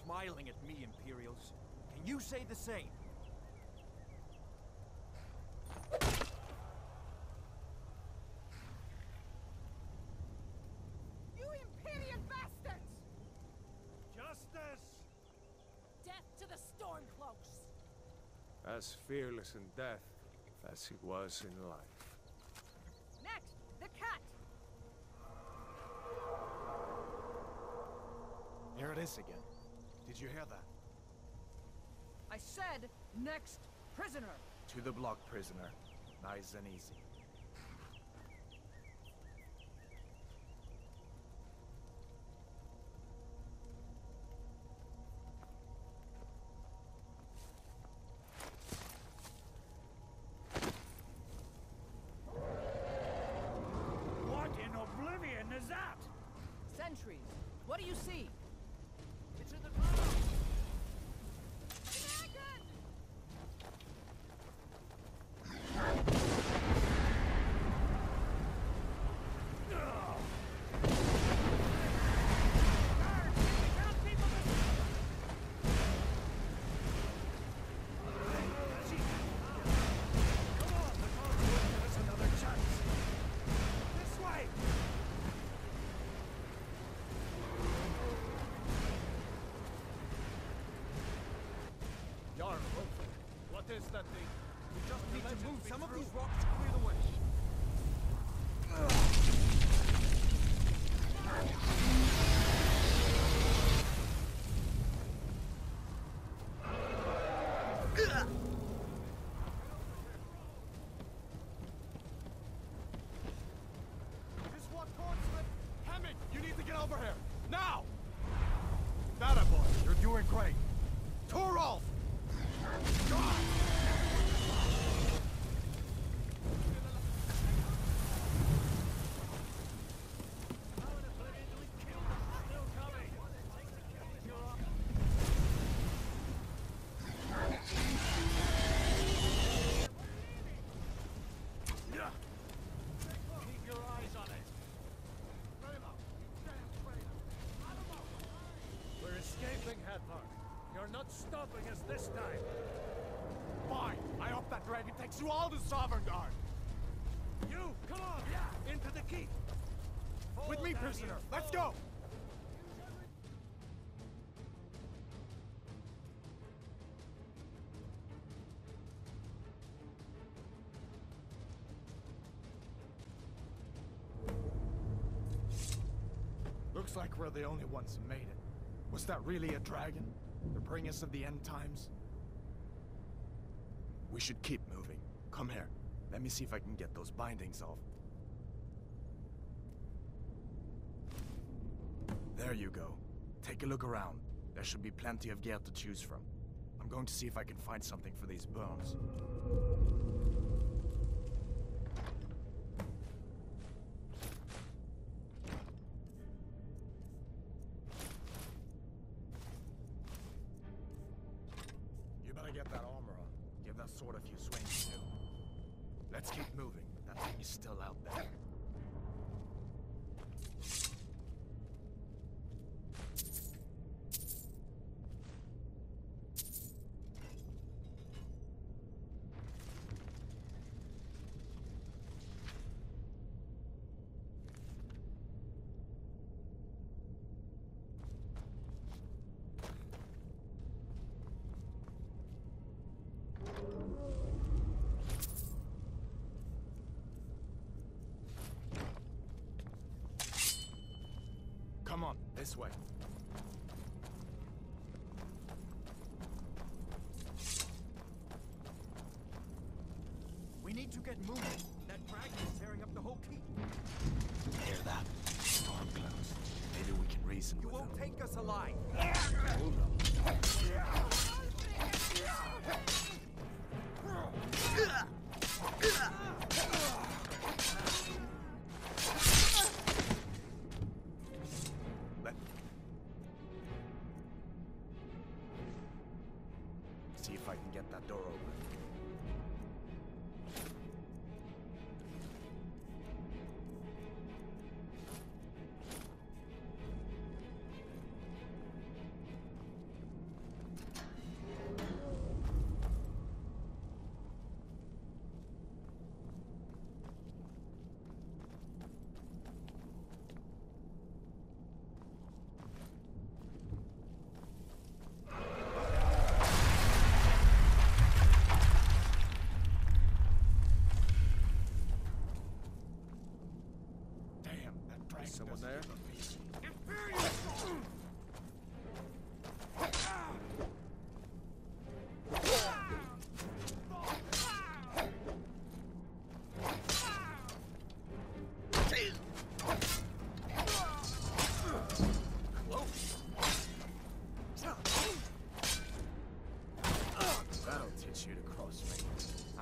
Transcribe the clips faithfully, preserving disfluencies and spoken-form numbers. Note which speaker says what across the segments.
Speaker 1: smiling at me, Imperials. Can you say the same?
Speaker 2: You Imperial bastards!
Speaker 3: Justice!
Speaker 2: Death to the Stormcloaks!
Speaker 4: As fearless in death as he was in life.
Speaker 2: Next, the cat!
Speaker 5: Here it is again. Did you hear that?
Speaker 2: I said, next prisoner!
Speaker 5: To the block, prisoner. Nice and easy.
Speaker 3: What in oblivion is that?
Speaker 2: Sentries, what do you see?
Speaker 3: It's in the clouds!
Speaker 2: Dragon!
Speaker 5: Jarl, what is that thing?
Speaker 1: We just need to move some of these rocks to clear the way.
Speaker 5: This one slip. Hammond, you need to get over here. Now! That boy, you're doing great. Torolf!
Speaker 3: Keep your eyes on it. We're escaping, Hathor. You're not stopping us this time.
Speaker 5: Fine. I hope that dragon takes you all to Sovngarde.
Speaker 3: You, come on! Yeah! Into the keep!
Speaker 5: With me, prisoner. Let's go! Looks like we're the only ones who made it. Was that really a dragon? The bringers of the end times? We should keep moving. Come here. Let me see if I can get those bindings off. There you go. Take a look around. There should be plenty of gear to choose from. I'm going to see if I can find something for these bones. You better get that armor on. Give that sword a few swings too. Let's keep moving. That thing is still out there. Come on, this way.
Speaker 1: We need to get moving. That dragon is tearing up the whole keep.
Speaker 5: Hear that? Storm clouds. Maybe we can reason
Speaker 1: You
Speaker 5: with
Speaker 1: won't
Speaker 5: them.
Speaker 1: take us alive.
Speaker 5: Hold on. Let see if I can get that door open.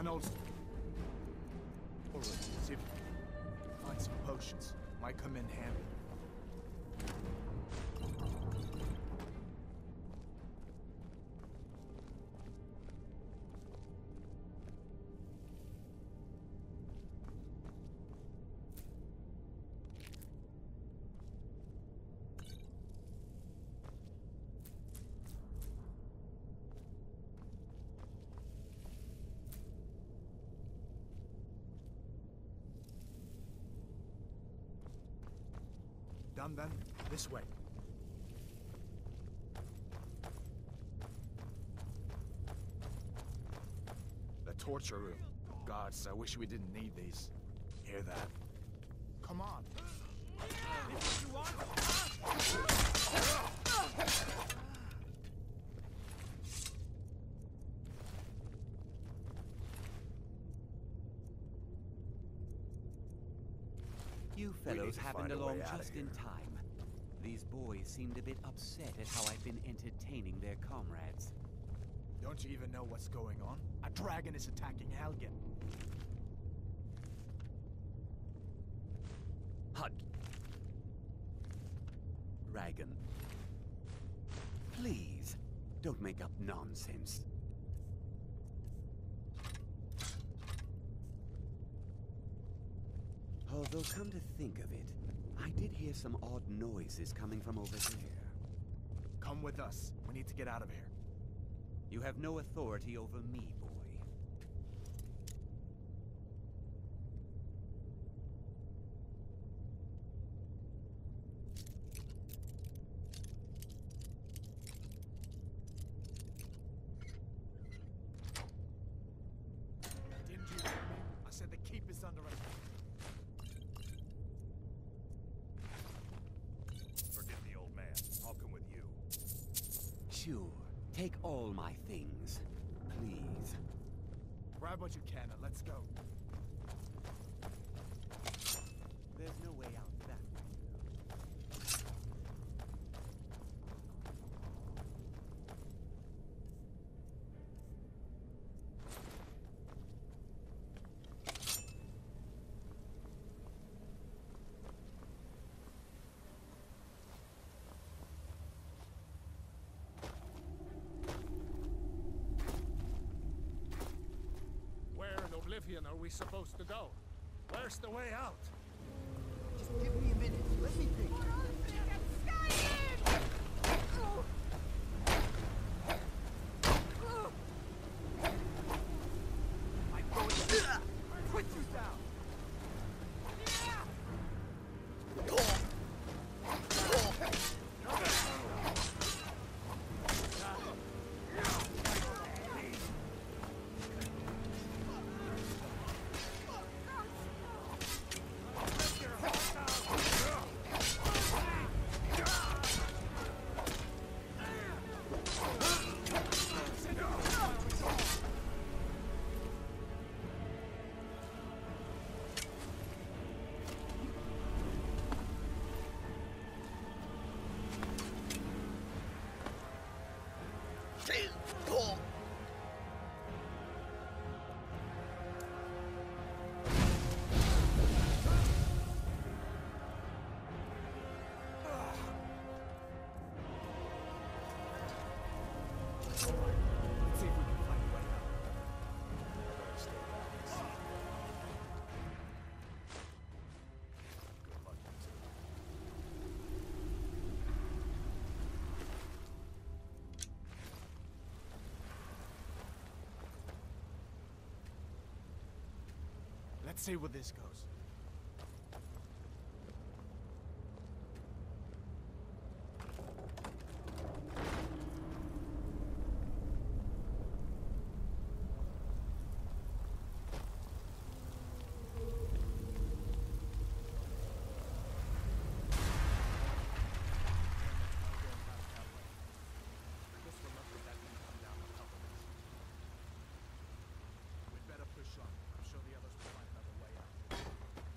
Speaker 5: An old... Alright, see if... Find some potions. Might come in handy. Done then? This way. The torture room. Gods, I wish we didn't need these. Hear that? Come on.
Speaker 1: This what you want?
Speaker 6: You
Speaker 4: We need
Speaker 6: fellows
Speaker 4: to
Speaker 6: happened
Speaker 4: find a
Speaker 6: along
Speaker 4: way outta
Speaker 6: just in
Speaker 4: here.
Speaker 6: time. These boys seemed a bit upset at how I've been entertaining their comrades.
Speaker 5: Don't you even know what's going on? A dragon is attacking Helgen.
Speaker 6: Hud. Dragon. Please, don't make up nonsense. Although, come to think of it, I did hear some odd noises coming from over there.
Speaker 5: Come with us. We need to get out of here.
Speaker 6: You have no authority over me, boy.
Speaker 5: Didn't you hear me? I said the keep is under attack.
Speaker 3: Forget the old man. I'll come with you.
Speaker 6: Sure, take all my things, please.
Speaker 5: Grab what you can and let's go.
Speaker 6: There's no way out that way.
Speaker 3: Where in Oblivion are we supposed to go? Where's the way out?
Speaker 1: Just give me a minute. Let me think. I'm going to put you down. Let's see if we can find a way out. Good luck, you two. Let's see where this goes. Just remember that didn't come down to help us. We'd better push on. I'm sure the others will find another way out.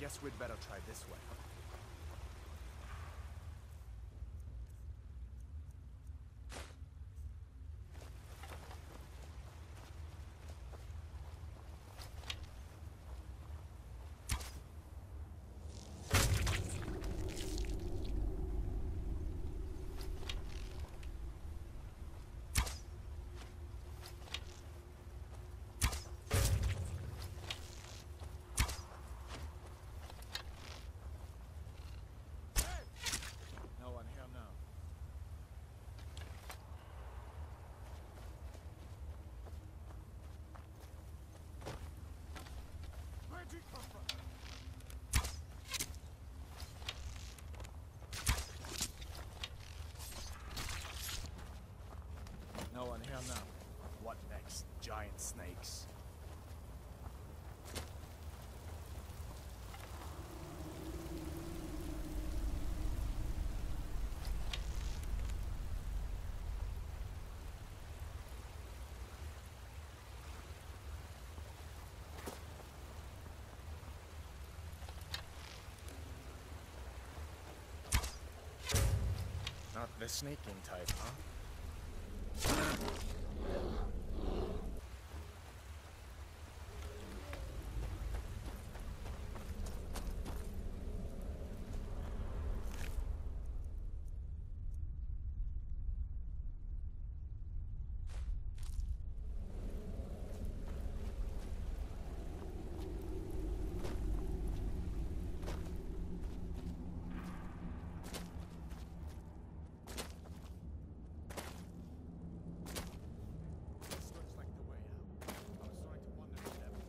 Speaker 5: Guess we'd better try this way. No one here now. Where'd you come from? No one here now. What next? Giant snakes. Not the sneaking type, huh? This looks like the way out. I was starting to wonder if it ever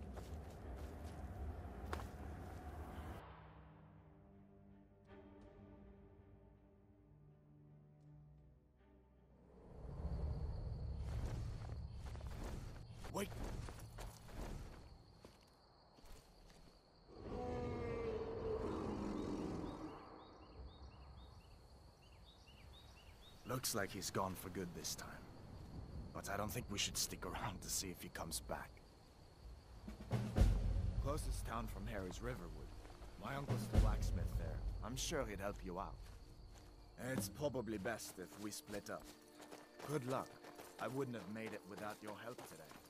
Speaker 5: Wait! Looks like he's gone for good this time. But I don't think we should stick around to see if he comes back. Closest town from here is Riverwood. My uncle's the blacksmith there. I'm sure he'd help you out. And it's probably best if we split up. Good luck. I wouldn't have made it without your help today.